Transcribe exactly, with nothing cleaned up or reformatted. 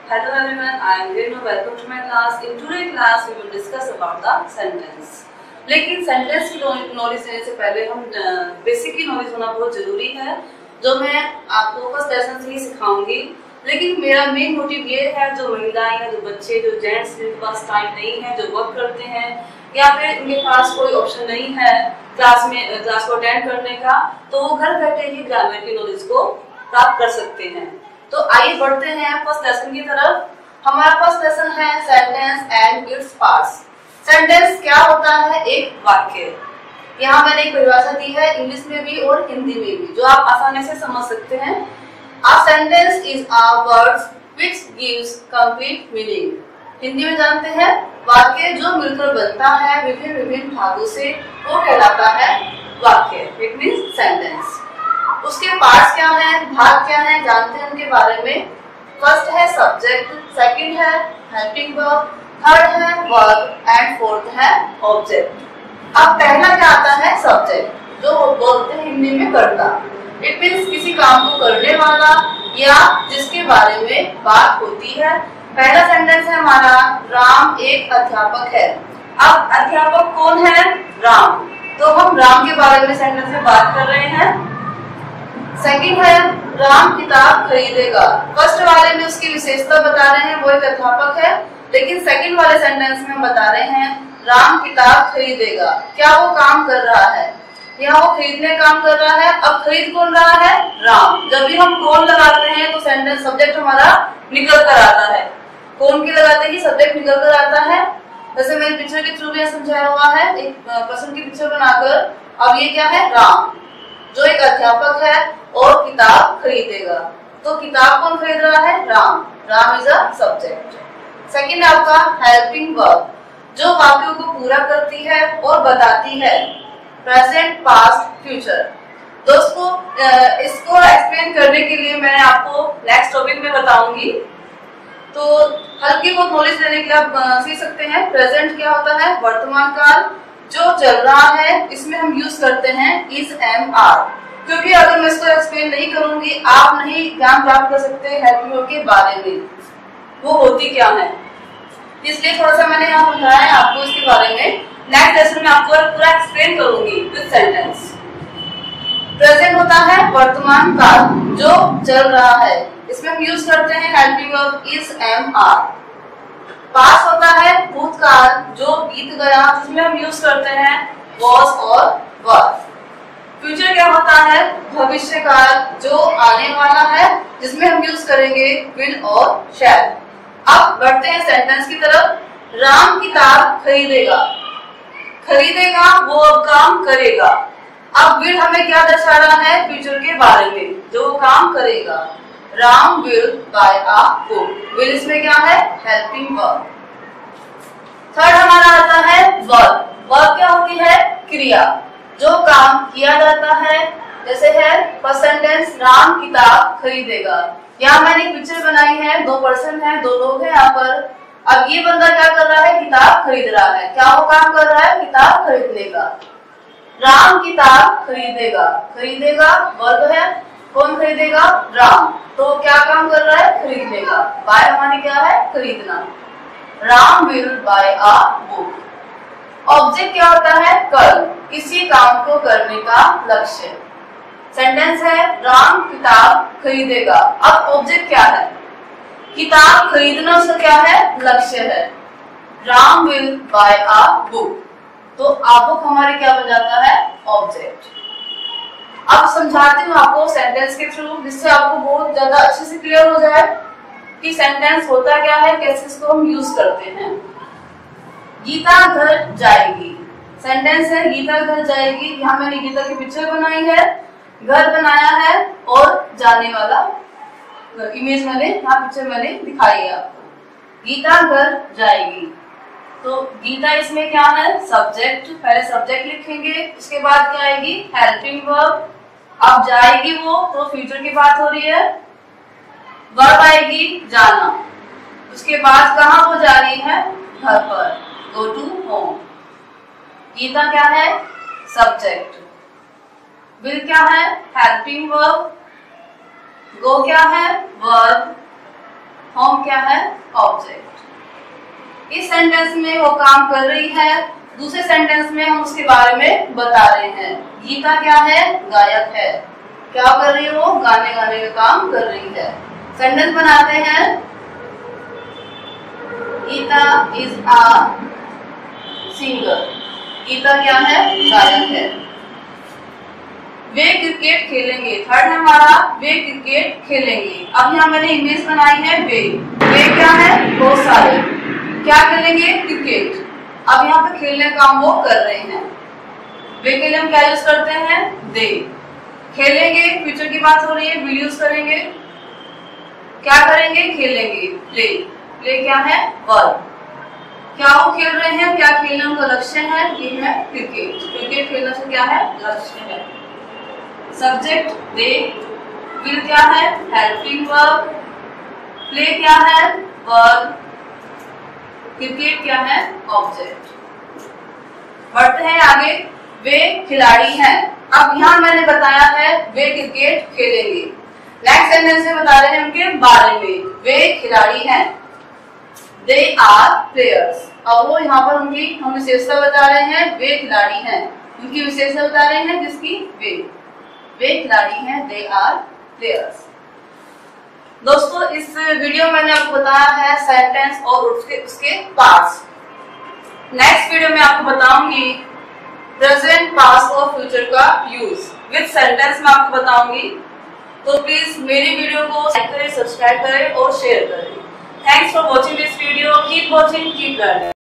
Hello everyone, I am Renu. Welcome to my class. In today's class, we will discuss about the sentence. लेकिन sentence की knowledge लेने से पहले हम basic की नॉलेज होना बहुत जरूरी है, जो मैं आपको फर्स्ट लेसन से ही सिखाऊंगी। लेकिन मेरा मेन मोटिव ये है, जो महिलाएं हैं, जो बच्चे, जो जेंट्स जिनके पास टाइम नहीं है, जो वर्क करते हैं या फिर उनके पास कोई ऑप्शन नहीं है क्लास में क्लास को अटेंड करने का, तो वो घर बैठे ही ग्रामर की नॉलेज को प्राप्त कर सकते हैं। तो आइए बढ़ते हैं फर्स्ट लेसन की तरफ। हमारा फर्स्ट लेसन है sentence and it's parts. Sentence क्या होता है? एक वाक्य। यहाँ मैंने एक परिभाषा दी है इंग्लिश में भी और हिंदी में भी, जो आप आसानी से समझ सकते हैं। A sentence is a words which gives complete meaning। Hindi में जानते हैं, वाक्य जो मिलकर बनता है विभिन्न विभिन्न भागों से, वो कहलाता है वाक्य। It means sentence. उसके पार्ट्स क्या हैं, भाग क्या हैं, जानते हैं उनके बारे में। फर्स्ट है सब्जेक्ट, सेकंड है हेल्पिंग वर्ब, थर्ड है वर्ब एंड फोर्थ है ऑब्जेक्ट। अब पहला क्या आता है? सब्जेक्ट, जो बोलते हैं हिंदी में कर्ता। इट मीन्स किसी काम को करने वाला या जिसके बारे में बात होती है। पहला सेंटेंस है हमारा, राम एक अध्यापक है। अब अध्यापक कौन है? राम। तो हम राम के बारे में सेंटेंस में बात कर रहे हैं। सेकंड है राम किताब खरीदेगा। फर्स्ट वाले में उसकी विशेषता बता रहे हैं, वो एक अध्यापक है। लेकिन सेकंड वाले सेंटेंस में हम बता रहे हैं राम किताब खरीदेगा। क्या वो काम कर रहा है? यहाँ वो खरीदने काम कर रहा है। अब खरीद कौन रहा है? राम। जब भी हम कौन लगाते हैं तो सेंटेंस सब्जेक्ट हमारा निकल कर आता है। कौन की लगाते ही सब्जेक्ट निकल कर आता है। वैसे मैंने पिक्चर के थ्रू भी समझाया हुआ है, एक पर्सन की पिक्चर बनाकर। अब ये क्या है? राम, जो एक अध्यापक है और किताब खरीदेगा। तो किताब कौन खरीद रहा है? Ram. Ram is a subject. Second है आपका हेल्पिंग वर्ब, जो वाक्यों को पूरा करती है और बताती है। Present, past, future. दोस्तों, इसको एक्सप्लेन करने के लिए मैं आपको नेक्स्ट टॉपिक में बताऊंगी, तो हल्की बहुत नॉलेज लेने के लिए आप सीख सकते हैं। प्रेजेंट क्या होता है? वर्तमान काल, जो चल रहा है। इसमें हम यूज करते हैं इज, एम, आर। क्योंकि अगर मैं इसको एक्सप्लेन नहीं करूंगी, आप नहीं ज्ञान प्राप्त कर सकते हेल्पिंग वर्ब के बारे में, वो होती क्या है। इसलिए थोड़ा सा मैंने यहाँ समझाया है आपको इसके बारे में। नेक्स्ट लेसन में आपको पूरा एक्सप्लेन करूंगी विद सेंटेंस। प्रेजेंट होता है वर्तमान काल, जो चल रहा है। इसमें हम यूज करते हैं helping verb is, am, are. Past होता है भूतकाल, जो बीत गया, जिसमें हम यूज करते हैं वॉज और वर। फ्यूचर क्या होता है? भविष्य काल, जो आने वाला है, जिसमें हम यूज करेंगे विल और शैल। अब बढ़ते हैं सेंटेंस की तरफ। राम किताब खरीदेगा। खरीदेगा, वो अब काम करेगा। अब विल हमें क्या दर्शा रहा है? फ्यूचर के बारे में, जो काम करेगा। Ram will buy a book. Will इसमें क्या है? Helping verb. थर्ड हमारा आता है वर्ब। वर्ब क्या होती है? क्रिया, जो काम किया जाता है। जैसे है फर्स्ट सेंटेंस, राम किताब खरीदेगा। यहाँ मैंने एक पिक्चर बनाई है, दो पर्सन है, दो लोग हैं यहाँ पर। अब ये बंदा क्या कर रहा है? किताब खरीद रहा है। क्या वो काम कर रहा है? किताब खरीदने का। राम किताब खरीदेगा। खरीदेगा वर्ब है, कौन खरीदेगा? राम। तो क्या काम कर रहा है? खरीदने का। बाय हमारी क्या है? खरीदना। Ram will buy a book. Object क्या होता है? कर्म, किसी काम को करने का लक्ष्य। सेंटेंस है राम किताब खरीदेगा। अब ऑब्जेक्ट क्या है? किताब खरीदना, उसका क्या है? लक्ष्य है। Ram will buy a book. तो आ बुक हमारे क्या बन जाता है? ऑब्जेक्ट। अब समझाती हूँ आपको सेंटेंस के थ्रू, जिससे आपको बहुत ज्यादा अच्छे से क्लियर हो जाए कि सेंटेंस होता क्या है, कैसे इसको हम यूज करते हैं। गीता घर जाएगी। सेंटेंस है गीता घर जाएगी। यहाँ मैंने गीता की पिक्चर बनाई है, घर बनाया है और जाने वाला इमेज मैंने यहाँ पिक्चर मैंने दिखाई है आपको। गीता घर जाएगी, तो गीता इसमें क्या है? सब्जेक्ट। पहले सब्जेक्ट लिखेंगे, उसके बाद क्या आएगी? Helping verb. अब जाएगी वो, तो फ्यूचर की बात हो रही है। वर्ब आएगी जाना। उसके बाद कहाँ वो जा रही है? घर पर, गो टू होम। गीता क्या है? सब्जेक्ट। विल क्या है? Helping verb. गो क्या है? वर्ब। होम क्या है? ऑब्जेक्ट। इस सेंटेंस में वो काम कर रही है, दूसरे सेंटेंस में हम उसके बारे में बता रहे हैं। गीता क्या है? गायक है। क्या कर रही है वो? गाने गाने का काम कर रही है। सेंटेंस बनाते हैं, Geeta is a singer. Geeta क्या है? गायक है। वे क्रिकेट खेलेंगे। थर्ड है हमारा, वे क्रिकेट खेलेंगे। अब यहाँ मैंने इमेज बनाई है वे। वे क्या है? बहुत सारे। क्या खेलेंगे? क्रिकेट। अब यहाँ पे खेलने का काम वो कर रहे हैं। वे के लिए हम क्या यूज करते हैं? दे। खेलेंगे, फ्यूचर की बात हो रही है, विल यूज करेंगे। क्या करेंगे? खेलेंगे, प्ले। प्ले क्या है? वर्ब। क्या वो खेल रहे हैं? क्या खेलना उनका लक्ष्य है? ये है क्रिकेट। क्रिकेट खेलने से क्या है? लक्ष्य है। Subject they. विल क्या है? Helping verb. प्ले क्या है? वर्ब। क्रिकेट क्या है? ऑब्जेक्ट। बढ़ते हैं आगे। वे खिलाड़ी हैं। अब यहाँ मैंने बताया है वे क्रिकेट खेलेंगे। नेक्स्ट सेंटेंस में बता रहे हैं उनके बारे में। वे खिलाड़ी हैं। They are players. अब वो यहाँ पर उनकी हम विशेषता बता रहे हैं, वे खिलाड़ी हैं। उनकी विशेषता बता रहे हैं, जिसकी वे। वे खिलाड़ी हैं, दे आर प्लेयर्स। दोस्तों, इस वीडियो में मैंने आपको बताया है सेंटेंस और उसके उसके पार्ट्स। नेक्स्ट वीडियो में आपको बताऊंगी प्रेजेंट, पास्ट और फ्यूचर का यूज विद सेंटेंस में आपको बताऊंगी। तो प्लीज मेरी वीडियो को लाइक करें, सब्सक्राइब करें और शेयर करें। Thanks for watching this video. Keep watching, keep learning.